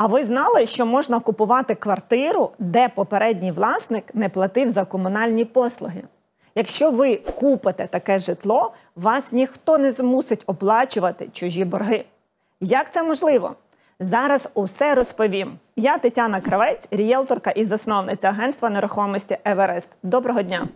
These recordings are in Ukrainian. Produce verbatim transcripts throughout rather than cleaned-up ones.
А ви знали, що можна купувати квартиру, де попередній власник не платив за комунальні послуги? Якщо ви купите таке житло, вас ніхто не змусить оплачувати чужі борги. Як це можливо? Зараз усе розповім. Я Тетяна Кравець, рієлторка і засновниця агентства нерухомості «Еверест». Доброго дня!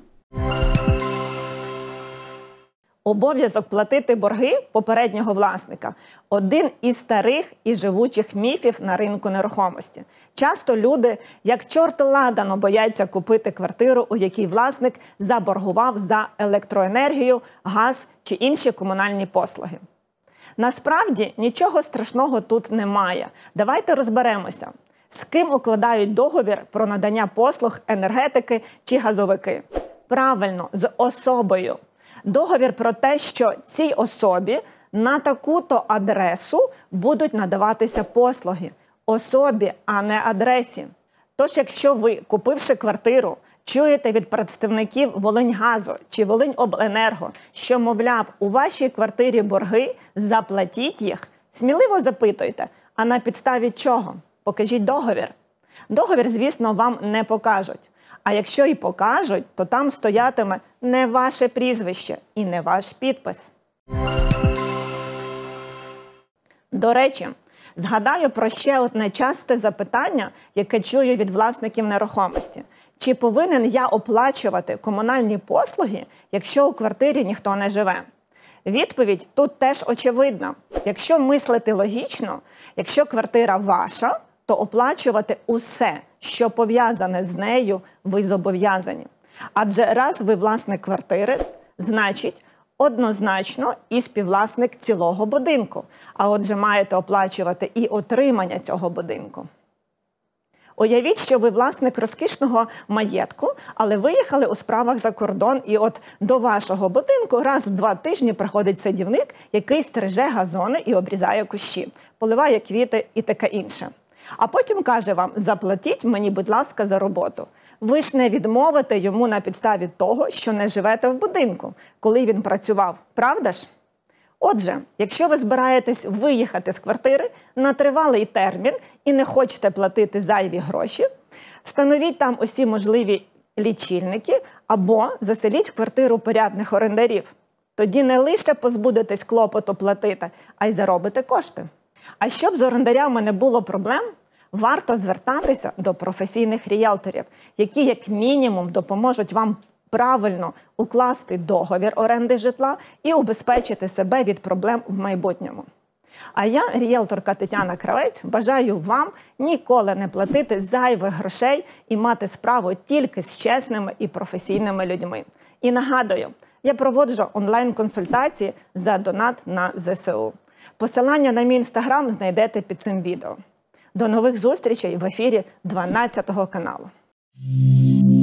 Обов'язок платити борги попереднього власника – один із старих і живучих міфів на ринку нерухомості. Часто люди, як чорт ладану, бояться купити квартиру, у якій власник заборгував за електроенергію, газ чи інші комунальні послуги. Насправді, нічого страшного тут немає. Давайте розберемося, з ким укладають договір про надання послуг енергетики чи газовики. Правильно, з особою. Договір про те, що цій особі на таку-то адресу будуть надаватися послуги. Особі, а не адресі. Тож, якщо ви, купивши квартиру, чуєте від представників Волиньгазу чи Волиньобленерго, що, мовляв, у вашій квартирі борги, заплатіть їх, сміливо запитуйте, а на підставі чого? Покажіть договір. Договір, звісно, вам не покажуть. А якщо і покажуть, то там стоятиме не ваше прізвище і не ваш підпис. До речі, згадаю про ще одне часте запитання, яке чую від власників нерухомості. Чи повинен я оплачувати комунальні послуги, якщо у квартирі ніхто не живе? Відповідь тут теж очевидна. Якщо мислити логічно, якщо квартира ваша, то оплачувати усе, що пов'язане з нею, ви зобов'язані. Адже раз ви власник квартири, значить, однозначно і співвласник цілого будинку. А отже, маєте оплачувати і отримання цього будинку. Уявіть, що ви власник розкішного маєтку, але виїхали у справах за кордон, і от до вашого будинку раз в два тижні приходить садівник, який стриже газони і обрізає кущі, поливає квіти і таке інше. А потім каже вам: заплатіть мені, будь ласка, за роботу. Ви ж не відмовите йому на підставі того, що не живете в будинку, коли він працював, правда ж? Отже, якщо ви збираєтесь виїхати з квартири на тривалий термін і не хочете платити зайві гроші, встановіть там усі можливі лічильники або заселіть в квартиру порядних орендарів. Тоді не лише позбудетесь клопоту платити, а й заробите кошти. А щоб з орендарями не було проблем, варто звертатися до професійних ріелторів, які як мінімум допоможуть вам правильно укласти договір оренди житла і убезпечити себе від проблем в майбутньому. А я, ріелторка Тетяна Кравець, бажаю вам ніколи не платити зайвих грошей і мати справу тільки з чесними і професійними людьми. І нагадую, я проводжу онлайн-консультації за донат на зе се у. Посилання на мій інстаграм знайдете під цим відео. До нових зустрічей в ефірі дванадцятого каналу.